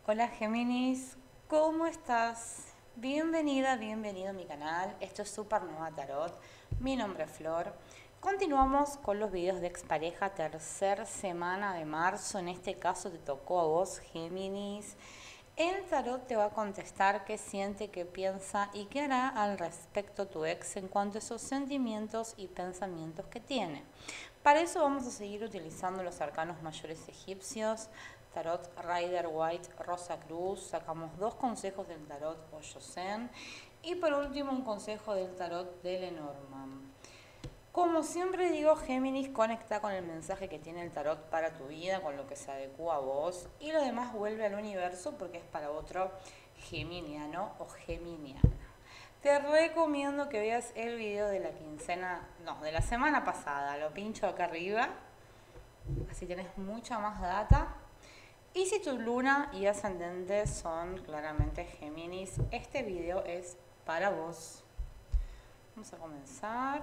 Hola Géminis, ¿cómo estás? Bienvenida, bienvenido a mi canal. Esto es Supernova Tarot. Mi nombre es Flor. Continuamos con los videos de expareja, tercera semana de marzo. En este caso te tocó a vos, Géminis. El tarot te va a contestar qué siente, qué piensa y qué hará al respecto tu ex en cuanto a esos sentimientos y pensamientos que tiene. Para eso vamos a seguir utilizando los arcanos mayores egipcios, Tarot Rider White Rosa Cruz. Sacamos dos consejos del Tarot Oyosen y por último un consejo del Tarot de Lenormand. Como siempre digo, Géminis, conecta con el mensaje que tiene el tarot para tu vida, con lo que se adecua a vos, y lo demás vuelve al universo porque es para otro geminiano o geminiana. Te recomiendo que veas el video de la quincena, no, de la semana pasada, lo pincho acá arriba, así tenés mucha más data. Y si tu luna y ascendente son claramente Géminis, este video es para vos. Vamos a comenzar.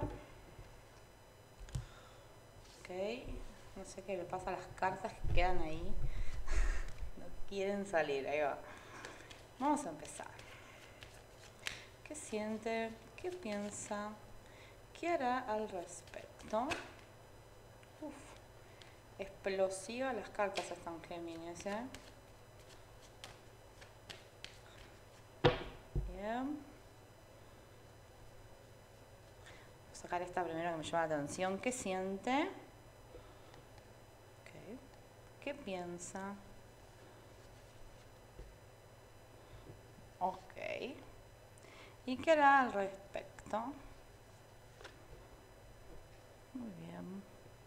Ok, no sé qué le pasa a las cartas que quedan ahí. No quieren salir, ahí va. Vamos a empezar. ¿Qué siente? ¿Qué piensa? ¿Qué hará al respecto? Uf, explosivas las cartas están Géminis, ¿eh? Bien. Voy a sacar esta primero que me llama la atención. ¿Qué siente? Okay. ¿Qué piensa? Ok. ¿Y qué hará al respecto? Muy bien.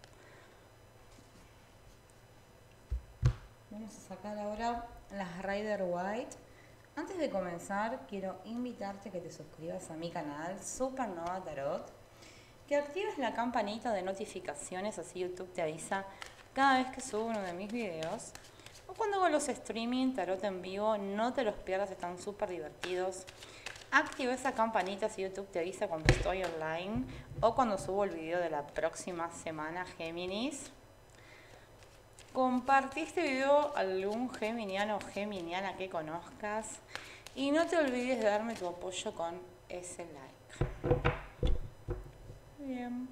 Vamos a sacar ahora las Rider White. Antes de comenzar, quiero invitarte a que te suscribas a mi canal Supernova Tarot, que actives la campanita de notificaciones, así YouTube te avisa cada vez que subo uno de mis videos. O cuando hago los streaming tarot en vivo, no te los pierdas, están súper divertidos. Activa esa campanita si YouTube te avisa cuando estoy online o cuando subo el video de la próxima semana, Géminis. Compartí este video a algún geminiano o geminiana que conozcas y no te olvides de darme tu apoyo con ese like. Bien.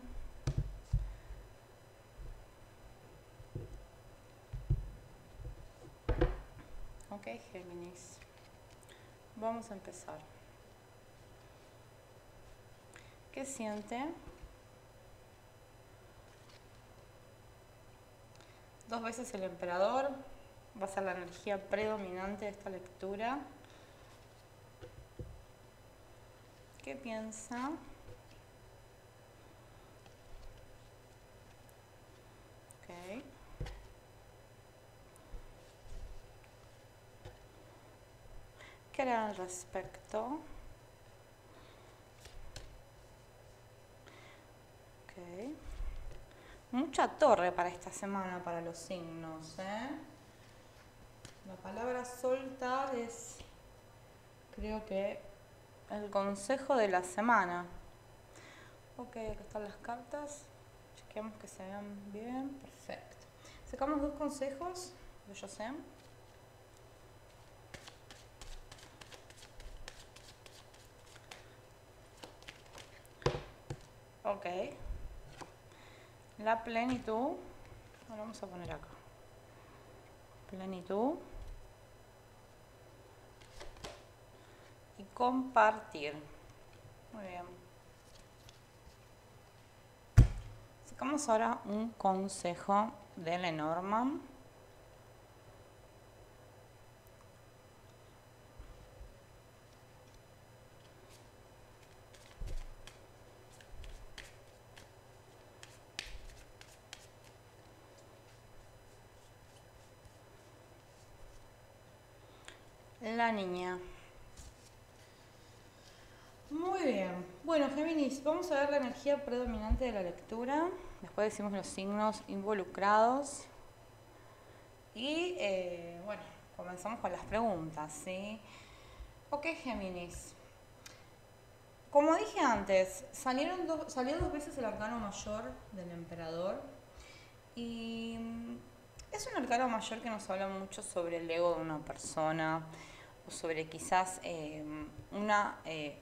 Ok, Géminis. Vamos a empezar. ¿Qué siente? Dos veces el emperador. Va a ser la energía predominante de esta lectura. ¿Qué piensa? Ok. ¿Qué hará al respecto? Ok. Mucha torre para esta semana para los signos, ¿eh? La palabra soltar es, creo que, el consejo de la semana. Ok, acá están las cartas. Chequeamos que se vean bien. Perfecto. Sacamos dos consejos de Josem. Ok. La plenitud. Ahora vamos a poner acá. Plenitud. Y compartir. Muy bien. Sacamos ahora un consejo de Lenormand. La niña. Muy bien. Bueno, Géminis, vamos a ver la energía predominante de la lectura. Después decimos los signos involucrados. Y bueno, comenzamos con las preguntas, ¿sí? Ok, Géminis. Como dije antes, salió dos veces el arcano mayor del emperador. Y Es un arcano mayor que nos habla mucho sobre el ego de una persona, o sobre quizás una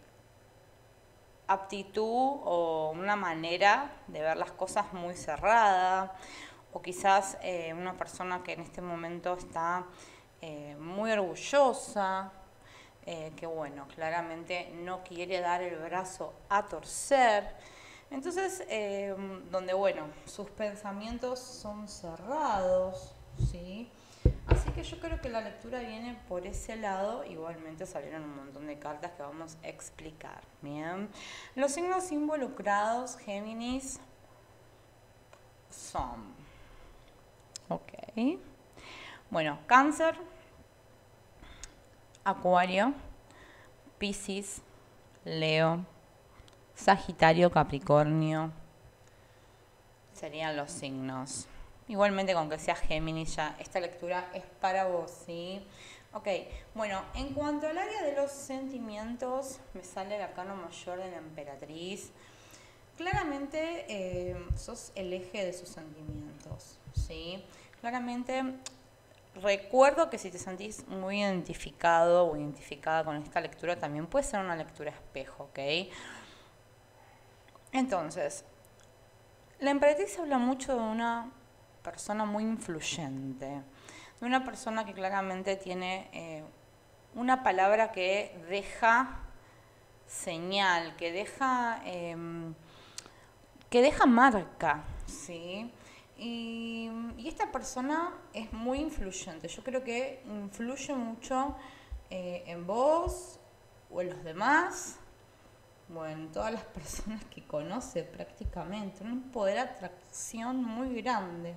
aptitud o una manera de ver las cosas muy cerrada, o quizás una persona que en este momento está muy orgullosa, que bueno, claramente no quiere dar el brazo a torcer. Entonces, donde bueno, sus pensamientos son cerrados, ¿sí? Así que yo creo que la lectura viene por ese lado. Igualmente salieron un montón de cartas que vamos a explicar. Bien. Los signos involucrados, Géminis, son. Ok. Bueno, Cáncer, Acuario, Piscis, Leo, Sagitario, Capricornio. Serían los signos. Igualmente, con que sea Géminis, ya esta lectura es para vos, ¿sí? Ok, bueno, en cuanto al área de los sentimientos, me sale el arcano mayor de la emperatriz. Claramente sos el eje de sus sentimientos, ¿sí? Claramente recuerdo que si te sentís muy identificado o identificada con esta lectura, también puede ser una lectura espejo, ¿ok? Entonces, la emperatriz habla mucho de una persona muy influyente, de una persona que claramente tiene una palabra que deja señal, que deja marca, ¿sí? Y esta persona es muy influyente. Yo creo que influye mucho en vos o en los demás, o en todas las personas que conoce prácticamente. Un poder de atracción muy grande.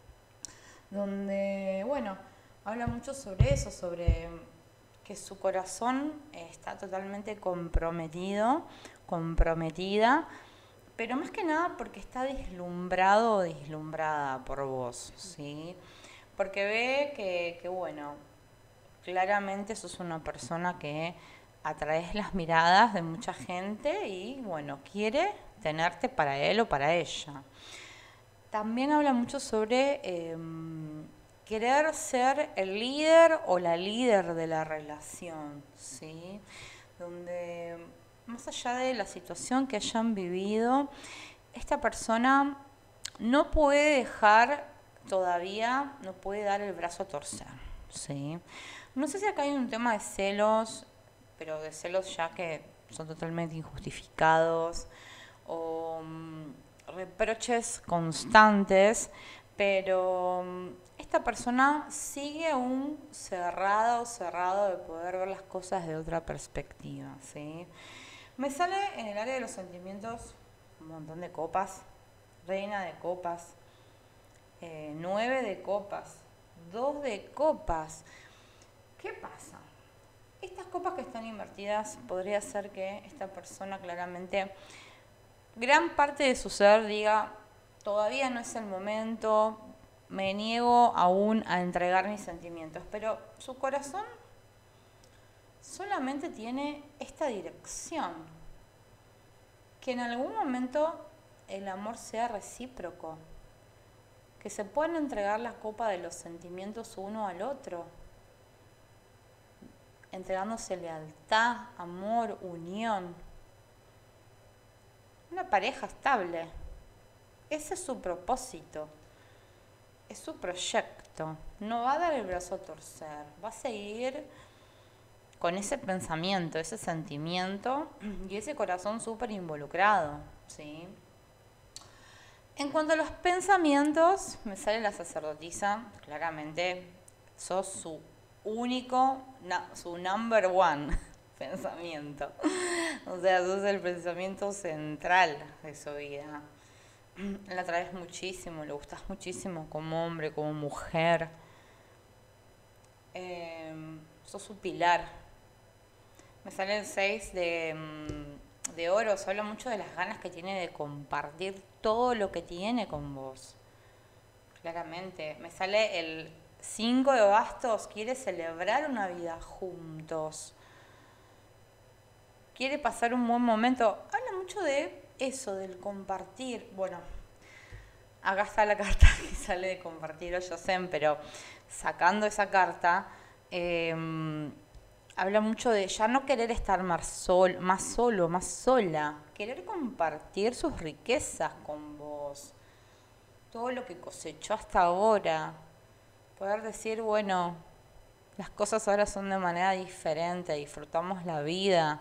Donde, bueno, habla mucho sobre eso, sobre que su corazón está totalmente comprometido, comprometida, pero más que nada porque está deslumbrado o deslumbrada por vos, ¿sí? Porque ve que bueno, claramente sos una persona que atraes las miradas de mucha gente y, bueno, quiere tenerte para él o para ella. También habla mucho sobre querer ser el líder o la líder de la relación, ¿sí? Donde, más allá de la situación que hayan vivido, esta persona no puede dejar todavía, no puede dar el brazo a torcer, ¿sí? No sé si acá hay un tema de celos, pero de celos ya que son totalmente injustificados, o reproches constantes, pero esta persona sigue aún cerrada o cerrado de poder ver las cosas de otra perspectiva, ¿sí? Me sale en el área de los sentimientos un montón de copas, reina de copas, 9 de copas, 2 de copas. ¿Qué pasa? Estas copas que están invertidas podría ser que esta persona claramente, gran parte de su ser diga, todavía no es el momento, me niego aún a entregar mis sentimientos, pero su corazón solamente tiene esta dirección, que en algún momento el amor sea recíproco, que se puedan entregar la copa de los sentimientos uno al otro, entregándose lealtad, amor, unión. Una pareja estable. Ese es su propósito, es su proyecto. No va a dar el brazo a torcer, va a seguir con ese pensamiento, ese sentimiento y ese corazón súper involucrado, ¿sí? En cuanto a los pensamientos, me sale la sacerdotisa, claramente sos su único, su number one pensamiento. O sea, sos el pensamiento central de su vida. La atraes muchísimo, le gustas muchísimo como hombre, como mujer. Sos su pilar. Me sale el 6 de oros, habla mucho de las ganas que tiene de compartir todo lo que tiene con vos. Claramente. Me sale el 5 de bastos, quiere celebrar una vida juntos. Quiere pasar un buen momento. Habla mucho de eso, del compartir. Bueno, acá está la carta que sale de compartir Yosen, pero sacando esa carta, habla mucho de ya no querer estar más solo, más sola, querer compartir sus riquezas con vos, todo lo que cosechó hasta ahora, poder decir, bueno, las cosas ahora son de manera diferente, disfrutamos la vida.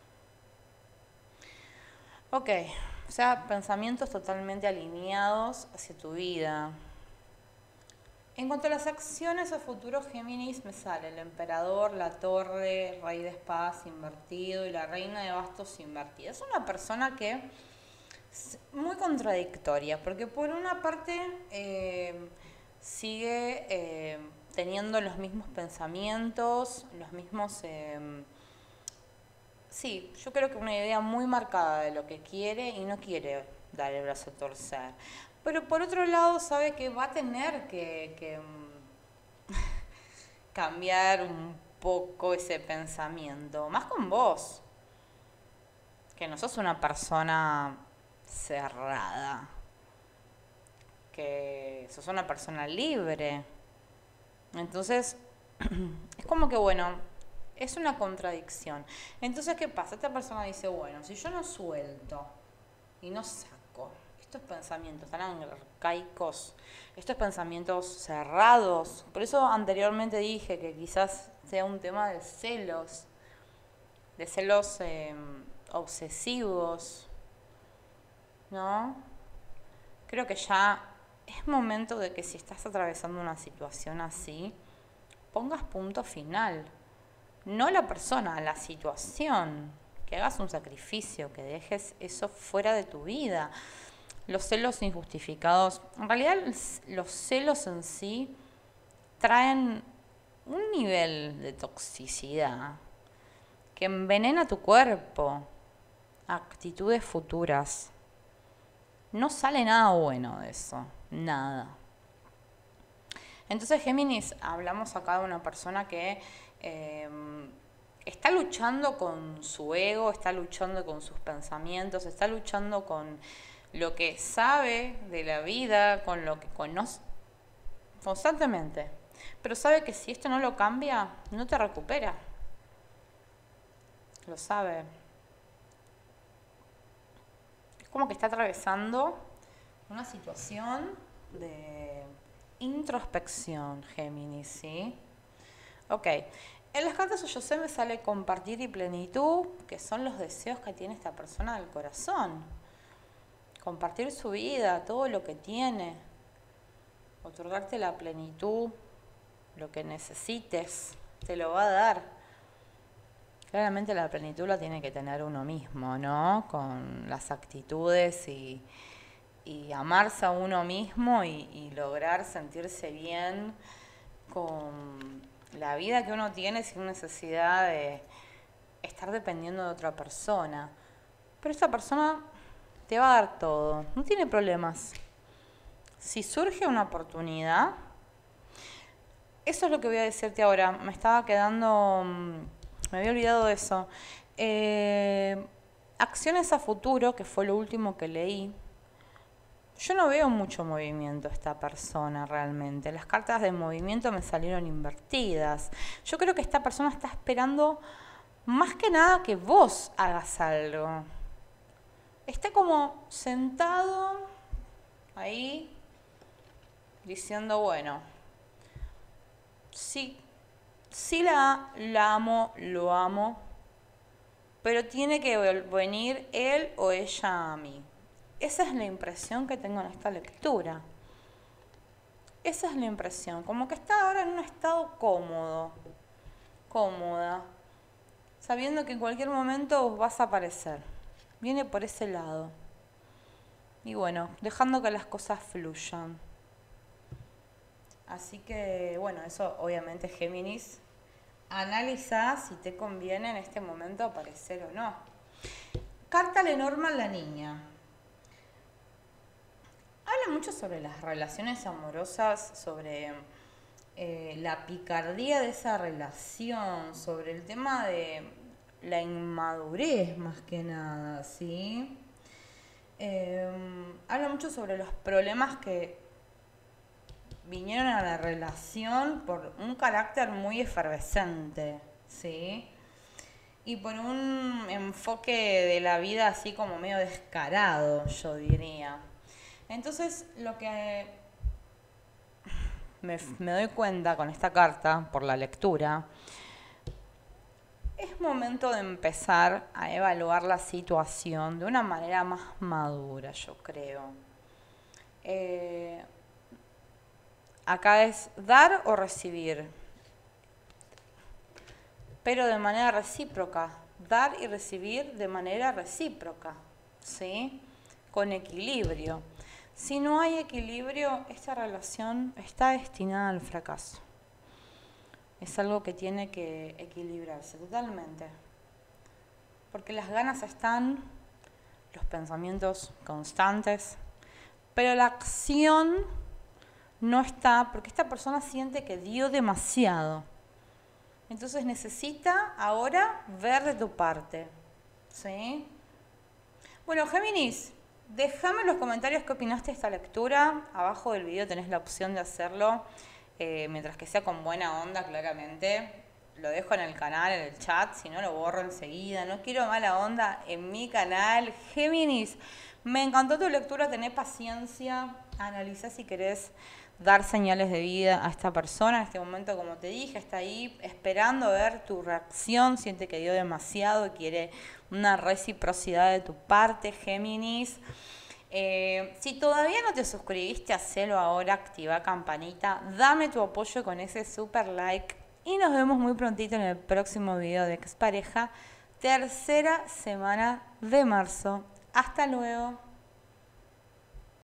Ok, o sea, pensamientos totalmente alineados hacia tu vida. En cuanto a las acciones a futuro, Géminis, me sale el emperador, la torre, rey de espadas invertido y la reina de bastos invertida. Es una persona que es muy contradictoria, porque por una parte sigue teniendo los mismos pensamientos, los mismos... sí, yo creo que una idea muy marcada de lo que quiere y no quiere dar el brazo a torcer. Pero por otro lado sabe que va a tener que cambiar un poco ese pensamiento, más con vos, que no sos una persona cerrada, que sos una persona libre. Entonces, es como que bueno, es una contradicción. Entonces, ¿qué pasa? Esta persona dice, bueno, si yo no suelto y no saco estos pensamientos tan arcaicos, estos pensamientos cerrados, por eso anteriormente dije que quizás sea un tema de celos obsesivos, ¿no? Creo que ya es momento de que si estás atravesando una situación así, pongas punto final. No la persona, la situación. Que hagas un sacrificio, que dejes eso fuera de tu vida. Los celos injustificados, en realidad los celos en sí traen un nivel de toxicidad que envenena tu cuerpo, actitudes futuras. No sale nada bueno de eso, nada. Entonces, Géminis, hablamos acá de una persona que está luchando con su ego, está luchando con sus pensamientos, está luchando con lo que sabe de la vida, con lo que conoce constantemente. Pero sabe que si esto no lo cambia, no te recupera. Lo sabe. Es como que está atravesando una situación de introspección, Géminis, ¿sí? Ok. En las cartas Oyosé me sale compartir y plenitud, que son los deseos que tiene esta persona del corazón. Compartir su vida, todo lo que tiene. Otorgarte la plenitud, lo que necesites, te lo va a dar. Claramente la plenitud la tiene que tener uno mismo, ¿no? Con las actitudes y amarse a uno mismo y lograr sentirse bien con la vida que uno tiene sin necesidad de estar dependiendo de otra persona. Pero esta persona te va a dar todo, no tiene problemas. Si surge una oportunidad, eso es lo que voy a decirte ahora. Me estaba quedando, me había olvidado de eso. Acciones a futuro, que fue lo último que leí. Yo no veo mucho movimiento esta persona realmente. Las cartas de movimiento me salieron invertidas. Yo creo que esta persona está esperando más que nada que vos hagas algo. Está como sentado ahí diciendo, bueno, sí la amo, lo amo, pero tiene que venir él o ella a mí. Esa es la impresión que tengo en esta lectura. Esa es la impresión, como que está ahora en un estado cómodo, cómoda, sabiendo que en cualquier momento vas a aparecer. Viene por ese lado. Y bueno, dejando que las cosas fluyan. Así que, bueno, eso obviamente Géminis. Analiza si te conviene en este momento aparecer o no. Carta Lenormand, la niña. Habla mucho sobre las relaciones amorosas, sobre la picardía de esa relación, sobre el tema de la inmadurez más que nada, ¿sí? Habla mucho sobre los problemas que vinieron a la relación por un carácter muy efervescente, ¿sí? Y por un enfoque de la vida así como medio descarado, yo diría. Entonces, lo que me doy cuenta con esta carta, por la lectura, es momento de empezar a evaluar la situación de una manera más madura, yo creo. Acá es dar o recibir, pero de manera recíproca. Dar y recibir de manera recíproca, ¿sí? Con equilibrio. Si no hay equilibrio, esta relación está destinada al fracaso. Es algo que tiene que equilibrarse totalmente. Porque las ganas están, los pensamientos constantes, pero la acción no está porque esta persona siente que dio demasiado. Entonces necesita ahora ver de tu parte, ¿sí? Bueno, Géminis, déjame en los comentarios qué opinaste de esta lectura. Abajo del video tenés la opción de hacerlo, mientras que sea con buena onda, claramente. Lo dejo en el canal, en el chat, si no lo borro enseguida. No quiero mala onda en mi canal. Géminis, me encantó tu lectura, tené paciencia, analizá si querés dar señales de vida a esta persona. En este momento, como te dije, está ahí esperando ver tu reacción, siente que dio demasiado y quiere una reciprocidad de tu parte, Géminis. Si todavía no te suscribiste, hacelo ahora, activa campanita, dame tu apoyo con ese super like y nos vemos muy prontito en el próximo video de Expareja, tercera semana de marzo. Hasta luego.